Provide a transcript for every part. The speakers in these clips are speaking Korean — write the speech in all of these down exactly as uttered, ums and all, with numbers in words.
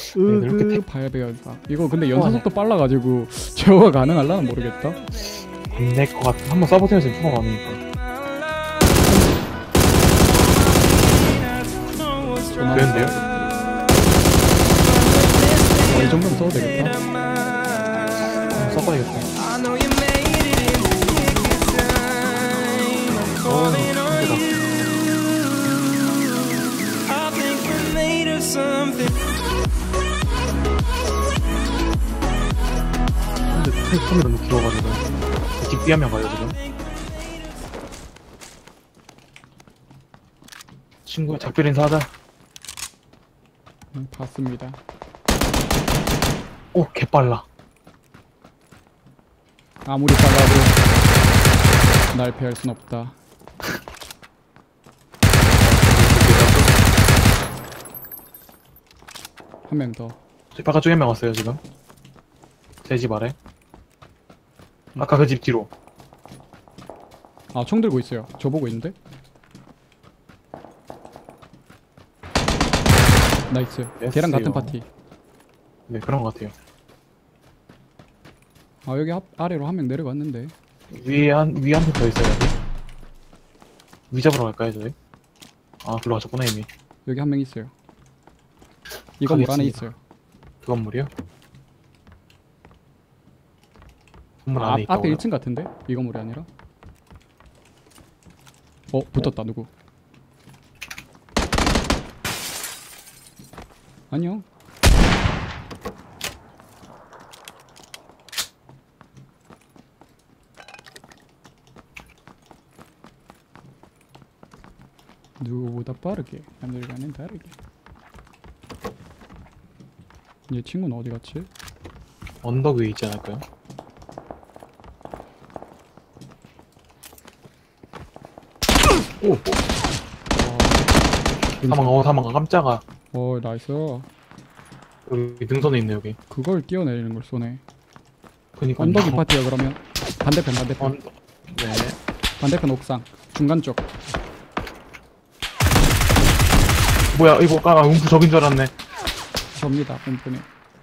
으그 발배 연사. 이거 근데 연사 속도 빨라가지고 제어가 가능할라나 모르겠다. 안 될 것 같아. 한번 써보세요. 지금 총알 많으니까. 되는데요? 어, 이 정도면 써도 되겠다. 한번 써봐야겠다. 어, 힘들다. 근데 템이 너무 길어가지고 뒷비하면 가요 지금. 친구야 작별 인사하자. 음, 봤습니다. 오 개빨라. 아무리 빨라도 날 피할 순 없다. 한 명 더. 저 바깥쪽에 한 명 왔어요 지금. 제 집 아래. 아까 그 집 뒤로. 아, 총 들고 있어요. 저 보고 있는데? 나이스. 걔랑 같은 파티. 네 그런 것 같아요. 아, 여기 앞, 아래로 한 명 내려갔는데. 위에 한 위에 한 팀 더 있어요 여기. 위 잡으러 갈까요 저희? 아 글로 가셨구나 이미. 여기 한 명 있어요. 이 건물 안에 가겠습니다. 있어요. 그 건물이요? 건물 아, 안에 앞, 앞에 있다고요? 일 층 같은데? 이 건물이 아니라? 어, 붙었다. 누구? 안녕. 누구보다 빠르게 하늘과는 다르게. 얘 친구는 어디 갔지? 언덕 위에 있지 않을까요? 오! 사망, 어, 사망, 깜짝아. 어, 나이스. 여기 등선에 있네, 여기. 그걸 뛰어내리는 걸 쏘네. 그니까. 언덕이 파티야. 그러면 반대편 반대편 언덕. 네. 반대편 옥상 중간 쪽. 뭐야, 이거, 아, 움프 적인 줄 알았네. 접니다. 본편에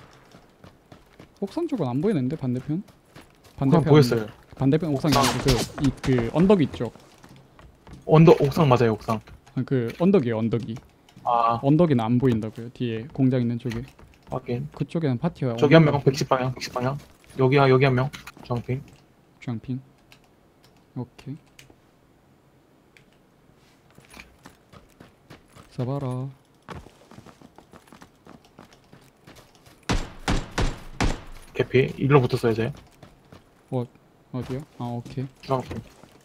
옥상 쪽은 안 보이는데 반대편? 옥상 반대편 보였어요. 반대편 옥상이 아니고 그, 이, 그 언덕 위쪽. 언덕, 옥상 맞아요, 옥상. 아, 그 언덕이에요. 언덕이. 아, 언덕이는 안 보인다고요. 뒤에 공장 있는 쪽에. 확인. 그쪽에는 파티가. 저기 한 명, 백십 방향, 백십 방향. 여기야, 여기 한 명. 주황핑. 주황핑. 오케이. 잡아라. 개피. 일로 붙었어요, 이제. 어, 어디요? 아, 오케이. 주황핑.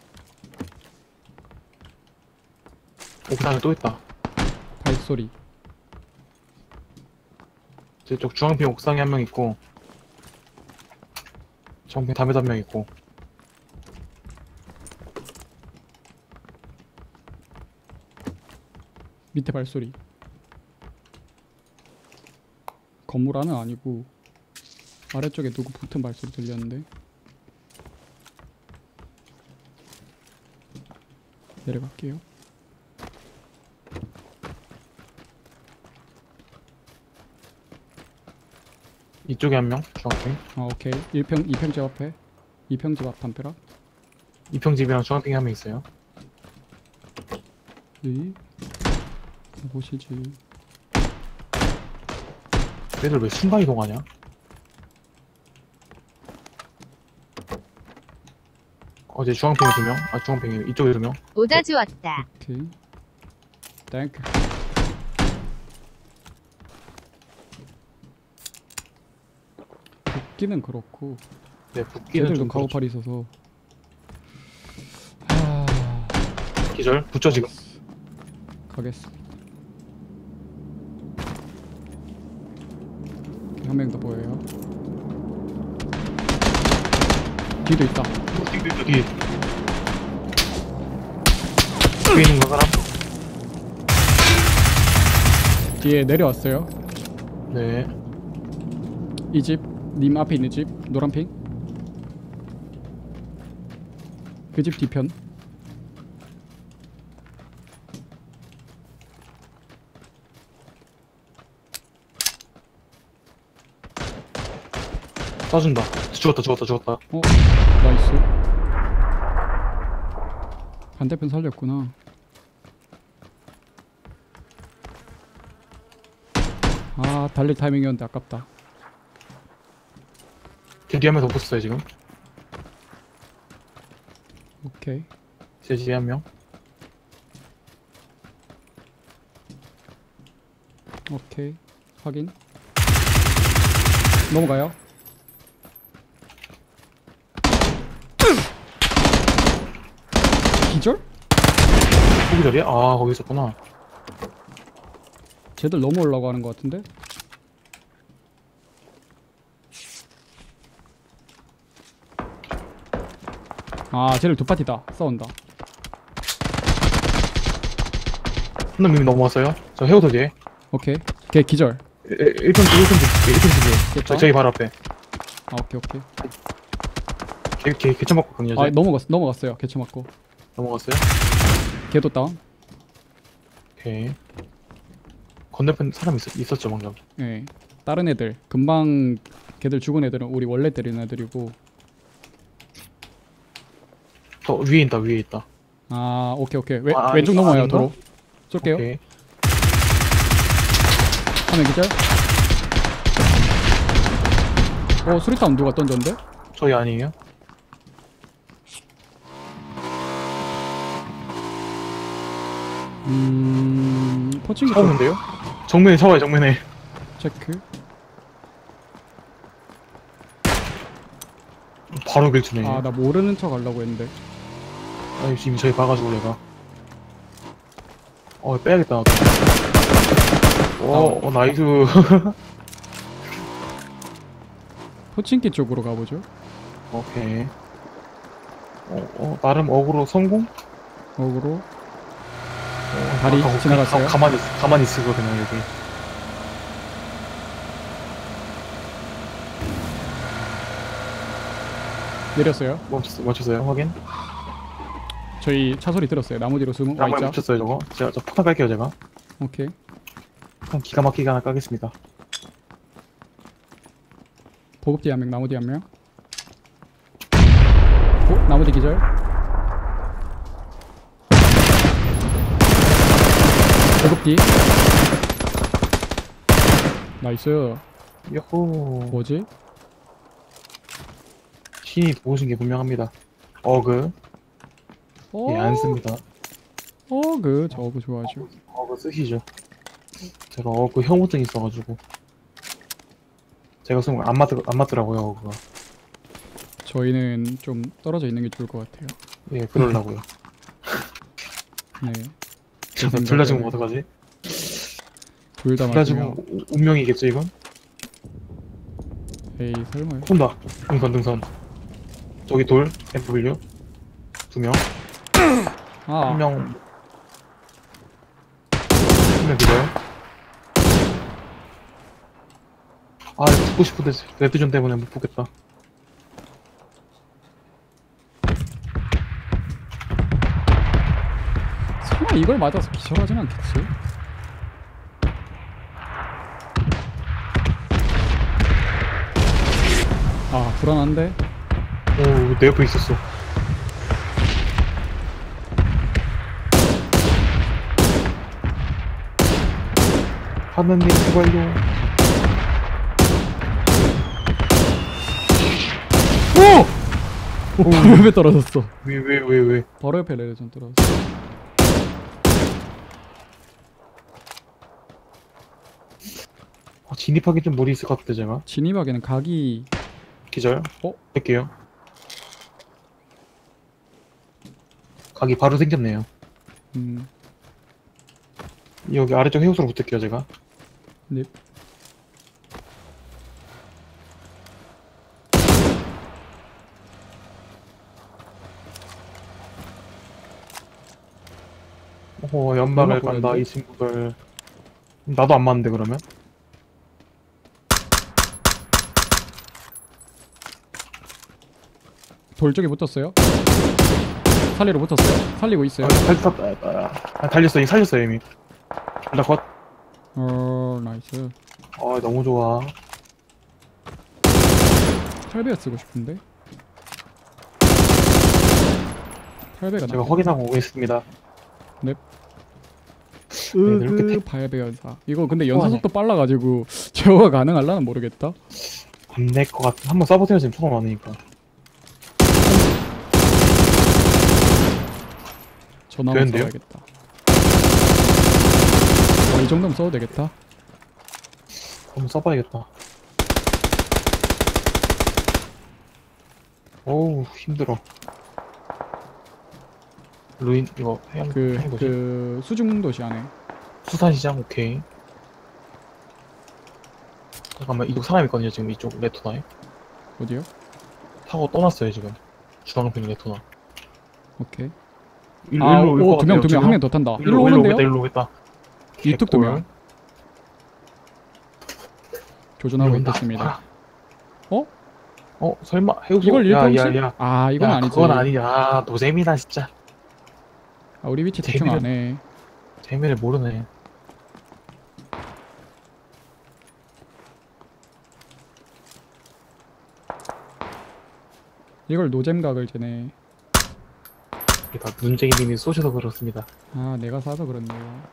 옥상에 또 있다. 발소리. 저쪽 주황핑 옥상에 한 명 있고, 주황핑 담에도 한 명 있고. 밑에 발소리. 건물 안은 아니고 아래쪽에 누구 붙은 발소리 들렸는데. 내려갈게요. 이쪽에 한 명, 주황핑. 아, 오케이. 일 평, 이 평집 앞에. 이 평집 앞 담벼락. 이평집이랑 주황핑이 한 명 있어요. 이 보시지. 얘들 왜 순간 이동하냐? 어제 주황핑이 두 명, 아 주황핑이 이쪽에 두 명. 오다 주었다. 오케이. 땡큐. 붙기는 그렇고 네, 붙기는 쟤들도 좀 그렇죠. 가오팔이 있어서. 하... 기절, 붙죠 지금. 가겠습니다. 한 명 더 보여요. 뒤도 있다. 뒤도 있어 뒤에. 뒤에 있는 거 사람? 뒤에 내려왔어요. 네. 이 집, 님 앞에 있는 집, 노란핑. 그 집 뒤편. 쏴준다. 죽었다, 죽었다, 죽었다. 어? 나이스. 반대편 살렸구나. 아, 달릴 타이밍이었는데 아깝다. 제 뒤에 한 명 더 붙었어요, 지금. 오케이. 제 뒤에 한 명. 오케이. 확인. 넘어가요. 기절? 거기 자리야? 아, 거기 있었구나. 쟤들 넘어오려고 하는 것 같은데? 아, 쟤들 두 파티다. 싸운다. 한 놈 이미 넘어왔어요. 저 헤어도 뒤에. 오케이. 걔 기절. 일 편, 일 편, 일 편 뒤에. 됐다. 저, 저기 바로 앞에. 아, 오케이, 오케이. 걔, 걔, 개쳐 맞고 있거든요, 아, 저. 넘어갔어. 넘어갔어요. 개쳐 맞고. 넘어갔어요? 걔도 다운. 오케이. 건너편 사람 있, 있었죠, 방금. 예. 다른 애들. 금방 걔들 죽은 애들은 우리 원래 때리는 애들이고. 더 위에 있다, 위에 있다. 아, 오케이, 오케이. 왼, 아, 왼쪽 아니, 넘어요, 아닌가? 도로. 쏠게요. 오케이. 화면 기절. 어, 수리탄 누가 던졌는데? 저희 아니에요? 음... 포칭기 쪽 차오는데요? 정면에 차와요, 정면에. 체크. 바로 길치네. 아, 나 모르는 척 하려고 했는데. 아니, 지금 저희 봐가지고 내가. 어, 빼야겠다. 나도. 어, 어, 나이스. 포칭기 쪽으로 가보죠. 오케이. 어, 어, 나름 어그로 성공? 어그로. 어, 다리 가- 지나갔어요? 가, 가만히, 있- 가만히 있으고 그냥 여기. 내렸어요. 멈췄, 멈췄어요, 확인? 저희 차 소리 들었어요. 나무 뒤로 숨은 나무에 Y자. 멈췄어요, 저거. 제가, 저 폭탄 깔게요, 제가. 오케이. 폭탄 기가 막히게 하나 까겠습니다. 보급 뒤 한 명, 나무 뒤 한 명. 어? 나무 뒤 기절. 보급 뒤. 나이스. 요호. 뭐지? 신이 도우신 게 분명합니다. 어그. 어, 예, 안 씁니다. 어그, 저 어그 좋아하죠. 어그 쓰시죠. 제가 어그 혐오증 있어가지고. 제가 쓰는 거 안 맞더, 안 맞더라고요, 어그가. 저희는 좀 떨어져 있는 게 좋을 것 같아요. 예, 그러려고요. 네. 잠깐 둘 다 지금 어떡하지? 둘 다 둘 다 지금 맞으면 우- 운명이겠죠, 이건? 에이 설마요. 쏜다. 등선, 등선. 저기 돌, 에프더블유. 두 명. 아, 한 명. 한 명 기다려. 아, 이거 붙고 싶은데, 레드존 때문에 못 붙겠다. 설마 이걸 맞아서 기절하진 않겠지? 아, 불안한데? 오, 내 옆에 있었어. 하느님, 제발요. 오! 바로 옆에 떨어졌어. 왜, 왜, 왜, 왜. 바로 옆에 레레전 떨어졌어. 아, 진입하기 좀 무리 있을 것 같아, 제가. 진입하기는 각이 기절. 어? 할게요. 각이 바로 생겼네요. 음, 여기 아래쪽 해우소로 붙을게요, 제가. 네. 오, 연막을 연막 간다, 보였는데? 이 친구들. 나도 안 맞는데, 그러면? 돌 쪽에 붙었어요. 살리로 붙었어요. 살리고 있어요. 아, 달, 달, 아, 달렸어, 이미 살렸어요, 이미. 나 컷. 어, 나이스. 아, 너무 좋아. 팔 배 쓰고 싶은데. 팔 배가 제가 확인하고 오겠습니다. 넵. 이렇게 으그 택- 팔 배 연사. 이거 근데 연사 하네. 속도 빨라가지고 제어가 가능할라는 모르겠다. 안될 것 같은. 한번 써보세요. 지금 총알 많으니까. 전화 한번 되는데요? 써야겠다. 어, 이 정도면 써도 되겠다. 한번 써봐야겠다. 어우 힘들어. 루인 이거 해양 그, 해양 도시 그 수중도시 안에. 수산시장 오케이. 잠깐만 이쪽 사람 있거든요. 지금 이쪽 레토나에 어디요? 타고 떠났어요 지금. 주황색 레토나. 오케이. 일로 아, 일로 올 오, 것 두 명, 같아요, 두 명, 지금. 한 명 더 탄다. 일로, 일로 일로 오는데요? 오겠다 일로 오겠다. 이뚝 두 명. 개꿀. 교전하고 일로 온다. 있겠습니다. 아. 어? 어 설마 해우소? 이걸 일평치? 야야야. 아, 이건 야, 아니지. 그건 아니야. 아, 노잼이다 진짜. 아, 우리 위치 대충 재미를- 안 해. 재미를 모르네. 이걸 노잼각을 재네. 이게 다 문재인님이 쏘셔서 그렇습니다. 아, 내가 사서 그렇네요.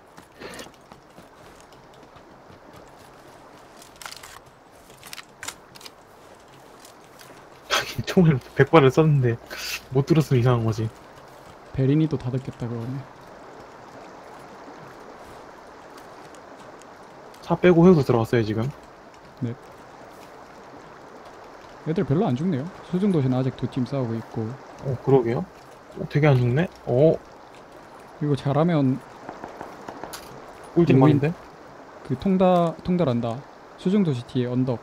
총을 백 발을 썼는데 못 들었으면 이상한 거지. 베린이도 다 듣겠다 그러네. 차 빼고 해우소 들어갔어요 지금. 애들 별로 안 죽네요. 수중도시는 아직 두 팀 싸우고 있고. 어 그러게요. 어, 되게 안 죽네. 어 이거 잘하면 꿀잼만인데. 그 통다 통달한다. 수중도시 뒤에 언덕.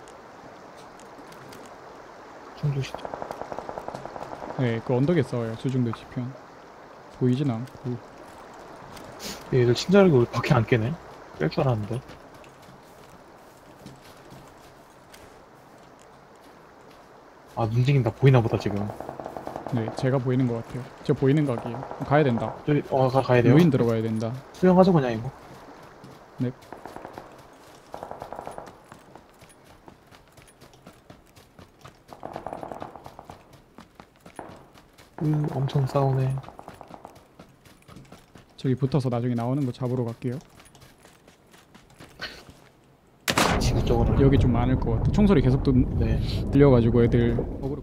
충주시. 네, 그 언덕에 싸워요. 수중도시 편. 보이진 않고. 얘들 친절하게 우리 밖에 안 깨네. 뺄 줄 알았는데. 아 눈쟁인다 보이나 보다 지금. 네, 제가 보이는 것 같아요. 저 보이는 각이에요. 가야 된다. 저기 어 가, 가야 돼요. 루인 들어가야 된다. 수영하자 그냥 이거. 네. 으 엄청 싸우네. 저기 붙어서 나중에 나오는 거 잡으러 갈게요. 지구 쪽으로. 여기 좀 많을 것 같아. 총소리 계속 또 네. 들려가지고 애들 어그로.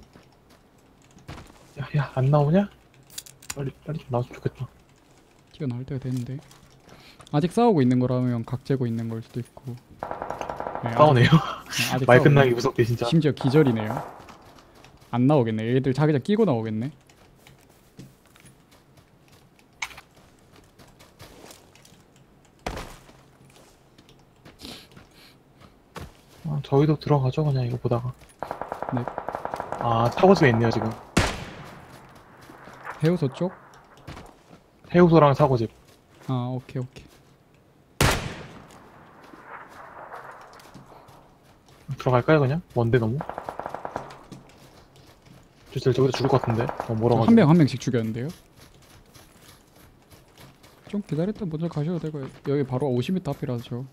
야야 안 나오냐? 빨리 빨리 좀 나왔으면 좋겠다. 튀어나올 때가 됐는데 아직 싸우고 있는 거라면 각 재고 있는 걸 수도 있고. 네, 아직- 싸우네요. 네, 아직 말 싸우고 끝나기 있네. 무섭게 진짜. 심지어 기절이네요. 안 나오겠네. 얘들 자기장 끼고 나오겠네. 아, 저희도 들어가죠 그냥 이거 보다가. 네. 아 차고집에 있네요 지금. 해우소 쪽? 해우소랑 차고집. 아, 오케이 오케이. 들어갈까요 그냥? 먼데 너무? 저 저기서 죽을 것 같은데. 너무 멀어가지고. 한 명 한 명씩 죽였는데요. 좀 기다렸다 먼저 가셔도 되고요. 여기 바로 오십 미터 앞이라서 저.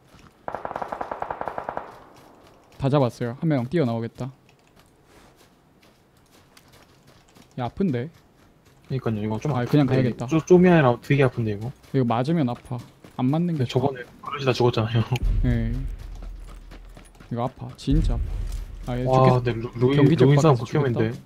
다 잡았어요. 한 명 뛰어나오겠다. 야, 아픈데? 그니까요 이거 좀. 아, 그냥 아픈데, 가야겠다. 쪼, 좀이 아니라 되게 아픈데 이거. 이거 맞으면 아파. 안 맞는 게 근데 좋아. 저번에 그러시다 죽었잖아요. 예. 이거 아파. 진짜 아파. 아, 얘 와 죽겠... 근데 루, 루인, 경기적 루인 싸움 밖에서 극혐인데.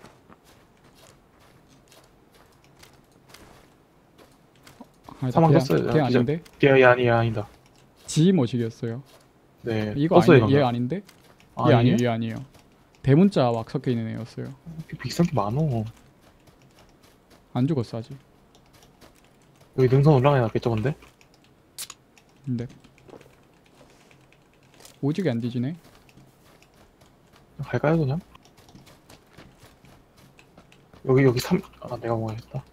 아니다, 사망 걔, 떴어요. 걔 아, 기절. 아닌데? 얘 아니야 아니다. 지 모시겠어요. 네. 이거 떴어요, 아니, 얘 방금. 아닌데? 아, 얘 아니에요? 아니에요. 얘 아니에요. 대문자 막 섞여 있는 애였어요. 비싼 게 많어. 안 죽었어 아직. 여기 능선 올라가야 낫겠죠 근데? 근데 오지게 안 뒤지네. 갈까요 그냥? 여기 여기 삼... 아 내가 먹어야겠다.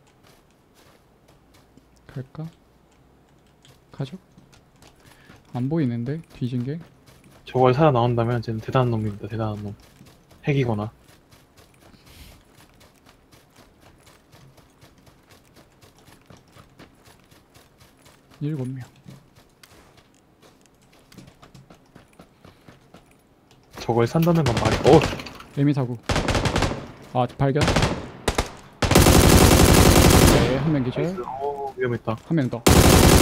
갈까? 가죠? 안 보이는데 뒤진 게? 저걸 살아나온다면 쟤는 대단한 놈입니다. 대단한 놈. 핵이거나. 일곱 명. 저걸 산다는 건 말이... 어! 에미 사고. 아 발견. 네, 한 명 기절. 나이스. 어, 위험했다. 한 명 더.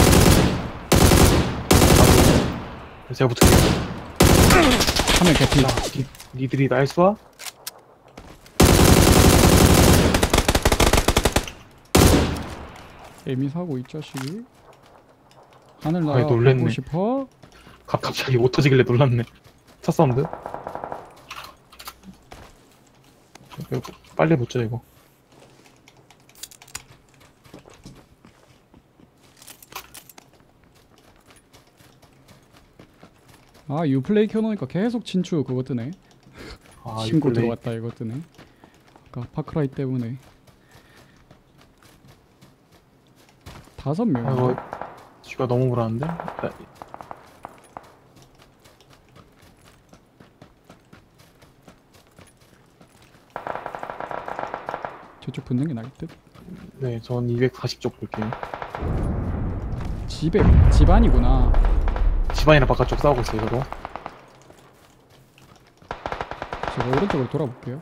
제가 붙을게요. 한 명 개피. 자, 니, 니들이 날 쏴? 에미 사고 이 자식이. 하늘 아이, 날아 놀랬네. 보고 싶어? 갑, 갑자기 못 터지길래 놀랐네. 차 사운드? 이거 빨리 붙죠, 이거. 아 유플레이 켜놓으니까 계속 친추 그거 뜨네. 아, 신고 이플레이. 들어왔다 이거 뜨네. 아까 파크라이 때문에. 다섯 명. 아이고, 쥐가 너무 불안한데? 나- 저쪽 붙는 게 나을 듯. 네, 전 이백사십 쪽 볼게요. 집에 집안이구나. 집안이랑 바깥쪽 싸우고 있어요, 저도. 제가 오른쪽으로 돌아볼게요.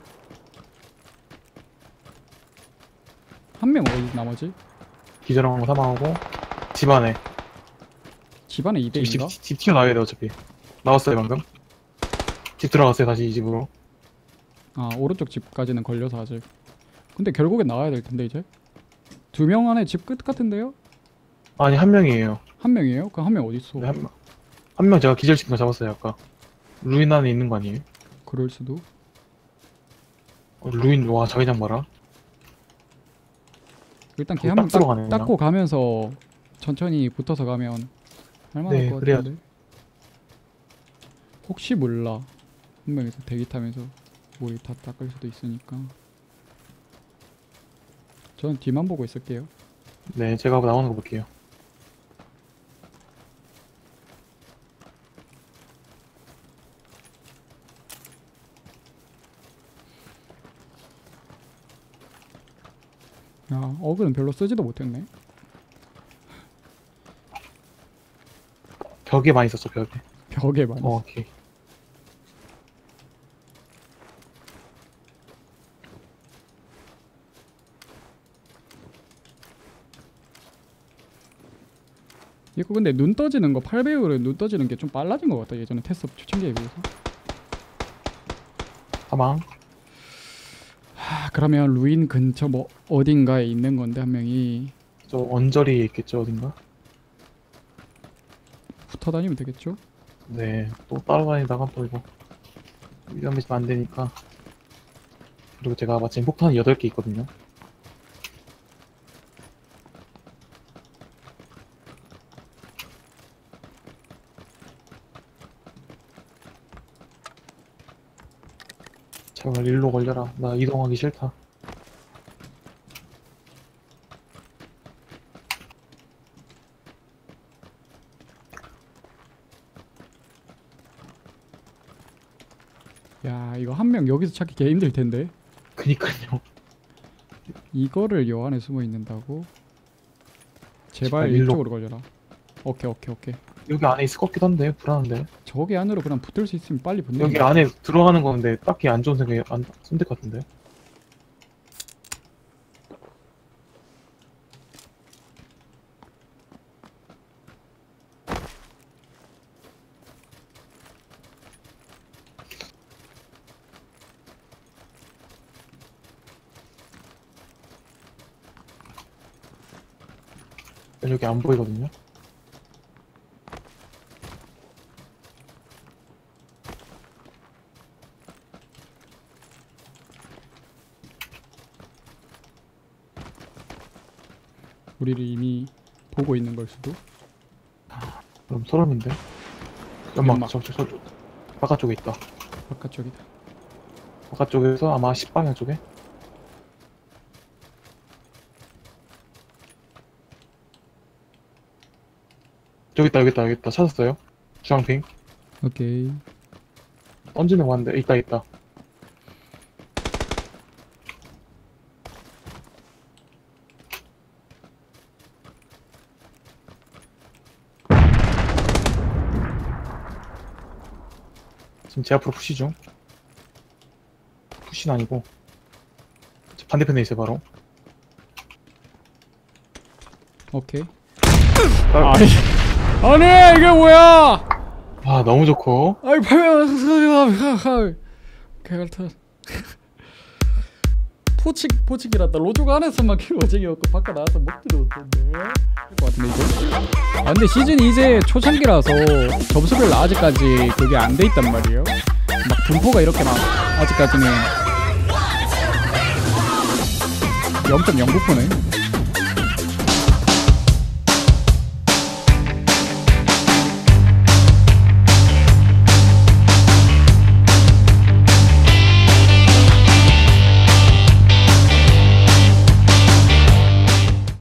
한 명 어디 나머지? 기절한 거 사망하고, 집안에. 집안에 집, 집, 이 대인가? 집, 집 튀어나와야 돼, 어차피. 나왔어요, 방금. 집 들어갔어요, 다시 이 집으로. 아 오른쪽 집까지는 걸려서 아직. 근데 결국엔 나와야 될 텐데 이제. 두 명 안에 집 끝 같은데요? 아니, 한 명이에요. 한 명이에요? 그럼 한 명 어디 있어? 네, 한 명. 한 명 제가 기절시킨 거 잡았어요, 아까. 루인 안에 있는 거 아니에요? 그럴 수도. 어, 루인, 와, 자기장 봐라. 일단 걔 그거 한 명 딱 들어가네, 그냥. 닦고 가면서 천천히 붙어서 가면 할만할 네, 것 그래야죠. 같은데. 혹시 몰라. 한 명이서 대기 타면서 머리 다 닦을 수도 있으니까. 저는 뒤만 보고 있을게요. 네, 제가 나오는 거 볼게요. 야 어그는 별로 쓰지도 못했네. 벽에 많이 있었죠, 벽에. 벽에만. 어, 오케이. 이거 근데 눈 떠지는 거 팔 배율은 눈 떠지는 게 좀 빨라진 것 같다. 예전에 테스트 초창기에 비해서. 사망. 아 그러면 루인 근처 뭐 어딘가에 있는 건데 한 명이 저 언저리에 있겠죠, 어딘가? 붙어 다니면 되겠죠? 네, 또 따라다니다가 또 이거 위험해지면 안 되니까. 그리고 제가 마침 폭탄이 여덟 개 있거든요. 제발 일로 걸려라. 나 이동하기 싫다. 야 이거 한 명 여기서 찾기 개 힘들 텐데. 그니까요. 이거를 여 안에 숨어 있는다고? 제발 제발 일로. 이쪽으로 걸려라. 오케이 오케이 오케이. 여기 안에 있을 것 같기도 한데, 불안한데. 저기 안으로 그냥 붙을 수 있으면 빨리 붙는 여기 게. 안에 들어가는 건데, 딱히 안 좋은 생각이 안 선택 같은데. 여기 안 보이거든요. 우리를 이미 보고 있는 걸 수도. 그럼 소름인데. 연막, 연막. 저, 저, 저, 저, 바깥쪽에 있다. 바깥쪽이다. 바깥쪽에서 아마 십 방향 쪽에. 여기 있다, 여기 있다, 여기 있다. 찾았어요. 주황핑. 오케이. 던지는 거 같는데, 있다, 있다. 지금 제 앞으로 푸시 중. 푸시는 아니고 저 반대편에 있어요 바로. 오케이. 아, 아니 아니 이게 뭐야? 아 너무 좋고. 아이 팔면 개같은 포칙 포칙이란다. 로족 안에서만 키워지기였고 바깥 나와서 먹지도 못했네. 것 같은데 이제. 아 근데 시즌 이제 초창기라서 점수별 아직까지 그게 안 돼 있단 말이에요. 막 분포가 이렇게 막 아직까지는 영 점 영구 퍼네.